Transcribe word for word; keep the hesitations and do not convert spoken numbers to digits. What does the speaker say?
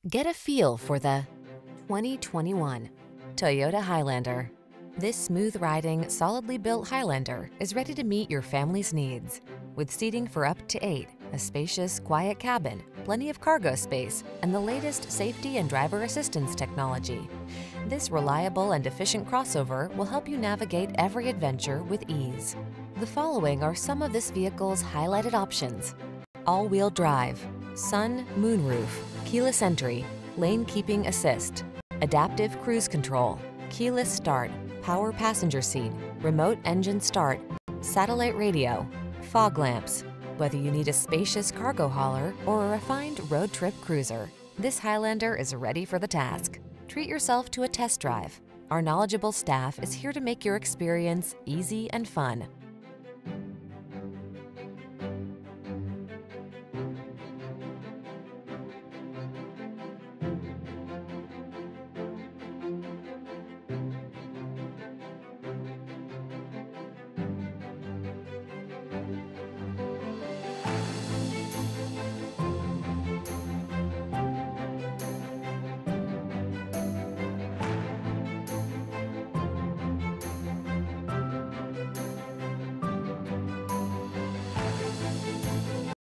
Get a feel for the twenty twenty-one Toyota Highlander. This smooth-riding, solidly built Highlander is ready to meet your family's needs. With seating for up to eight, a spacious, quiet cabin, plenty of cargo space, and the latest safety and driver assistance technology, this reliable and efficient crossover will help you navigate every adventure with ease. The following are some of this vehicle's highlighted options: all-wheel drive, sun, moonroof, keyless entry, lane keeping assist, adaptive cruise control, keyless start, power passenger seat, remote engine start, satellite radio, fog lamps. Whether you need a spacious cargo hauler or a refined road trip cruiser, this Highlander is ready for the task. Treat yourself to a test drive. Our knowledgeable staff is here to make your experience easy and fun.